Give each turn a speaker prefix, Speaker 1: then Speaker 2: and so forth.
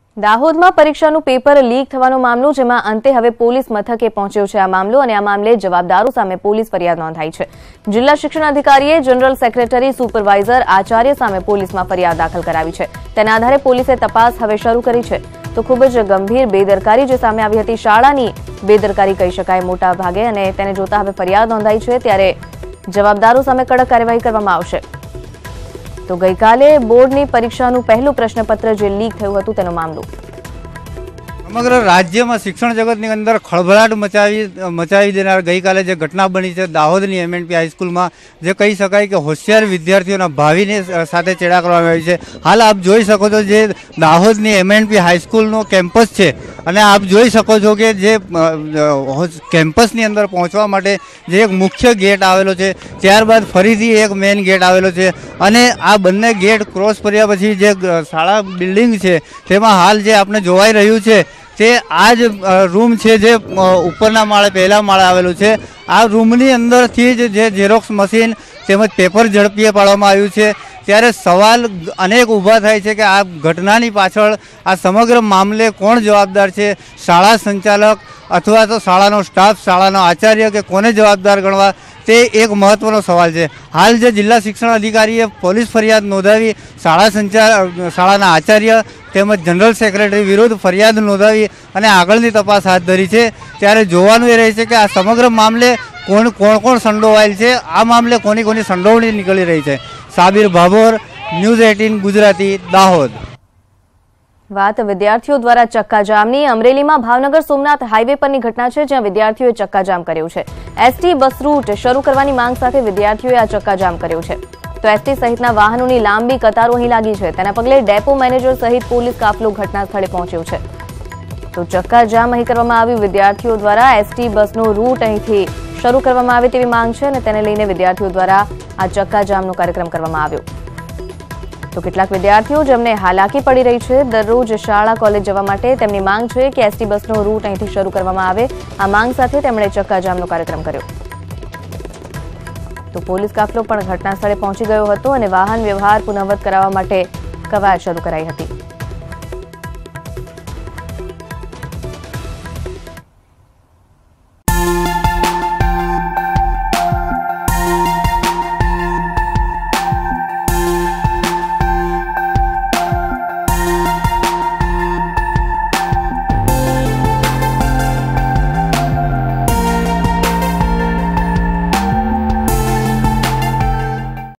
Speaker 1: દાહોદમાં પરીક્ષાનું paper leak થવાનો મામલો, જેમાં અંતે હવે પોલીસ મથકે પહોંચ્યો છે આ મામલો અને આ મામલે જવાબદારો સામે પોલીસ ફરિયાદ નોંધાઈ છે। જિલ્લા શિક્ષણ અધિકારીએ જનરલ સેક્રેટરી, સુપરવાઇઝર, આચાર્ય સામે પોલીસમાં ફરિયાદ દાખલ કરાવી છે। તેના આધારે પોલીસે તપાસ હવે શરૂ કરી છે। તો ખૂબ જ ગંભીર બેદરકારી જે સામે આવી હતી, શાળાની બેદરકારી કહી શકાય મોટા ભાગે, અને તેને જોતા હવે ફરિયાદ નોંધાઈ છે, ત્યારે જવાબદારો સામે કડક કાર્યવાહી કરવામાં આવશે। તો ગઈકાલે બોર્ડની પરીક્ષાનું પહેલું પ્રશ્નપત્ર જે લીક થયું હતું તેનો મામલો
Speaker 2: સમગ્ર રાજ્યમાં શિક્ષણ જગતની અંદર ખળભળાટ મચાવી દેનાર ગઈકાલે જે ઘટના બની છે દાહોદની MNP હાઈસ્કૂલમાં, જે કહી શકાય કે હોશિયાર વિદ્યાર્થીઓના ભાવિને સાથે ચેડા કરવામાં આવી છે। હાલ આપ જોઈ શકો છો જે દાહોદની MNP હાઈસ્કૂલનો કેમ્પસ છે, અને આપ જોઈ શકો છો કે જે કેમ્પસની અંદર પહોંચવા માટે જે એક મુખ્ય ગેટ આવેલો છે, ત્યારબાદ ફરીથી એક મેઇન ગેટ આવેલો છે, અને આ બંને ગેટ ક્રોસ કર્યા પછી જે શાળા બિલ્ડિંગ છે તેમાં હાલ જે આપણે જોવાઈ રહ્યું છે તે આ જ રૂમ છે જે ઉપરના માળે પહેલા માળે આવેલું છે। આ રૂમની અંદરથી જ જે ઝેરોક્સ મશીન તેમજ પેપર ઝડપીએ પાડવામાં આવ્યું છે। ત્યારે સવાલ અનેક ઊભા થાય છે કે આ ઘટનાની પાછળ આ સમગ્ર મામલે કોણ જવાબદાર છે? શાળા સંચાલક અથવા તો શાળાનો સ્ટાફ, શાળાનો આચાર્ય, કે કોને જવાબદાર ગણવા, તે એક મહત્વનો સવાલ છે। હાલ જે જિલ્લા શિક્ષણ અધિકારીએ પોલીસ ફરિયાદ નોંધાવી, શાળાના આચાર્ય તેમજ જનરલ સેક્રેટરી વિરુદ્ધ ફરિયાદ નોંધાવી અને આગળની તપાસ હાથ ધરી છે। ત્યારે જોવાનું એ રહે છે કે આ સમગ્ર મામલે કોણ સંડોવાયેલ છે, આ મામલે કોની સંડોવણી નીકળી રહી છે। સાબિર ભાભોર, ન્યૂઝ 18 ગુજરાતી, દાહોદ।
Speaker 1: વાત વિદ્યાર્થીઓ દ્વારા ચક્કાજામની। અમરેલીમાં ભાવનગર સોમનાથ હાઈવે પરની ઘટના છે, જ્યાં વિદ્યાર્થીઓએ ચક્કાજામ કર્યું છે। ST બસ રૂટ શરૂ કરવાની માંગ સાથે વિદ્યાર્થીઓએ આ ચક્કાજામ કર્યું છે। તો ST સહિતના વાહનોની લાંબી કતારો અહીં લાગી છે। તેના પગલે ડેપો મેનેજર સહિત પોલીસ કાફલો ઘટના સ્થળે પહોંચ્યો છે। તો ચક્કાજામ અહીં કરવામાં આવ્યું। વિદ્યાર્થીઓ દ્વારા ST બસનો રૂટ અહીંથી શરૂ કરવામાં આવે તેવી માંગ છે, અને તેને લઈને વિદ્યાર્થીઓ દ્વારા આ ચક્કાજામનો કાર્યક્રમ કરવામાં આવ્યો। તો કેટલાક વિદ્યાર્થીઓ જેમને હાલાકી પડી રહી છે દરરોજ શાળા કોલેજ જવા માટે, તેમની માંગ છે કે ST બસનો રૂટ અહીંથી શરૂ કરવામાં આવે। આ માંગ સાથે તેમણે ચક્કાજામનો કાર્યક્રમ કર્યો। તો પોલીસ કાફલો પણ ઘટના સ્થળે પહોંચી ગયો હતો અને વાહન વ્યવહાર પુનઃવત કરાવવા માટે કવાયત શરૂ કરાઈ હતી।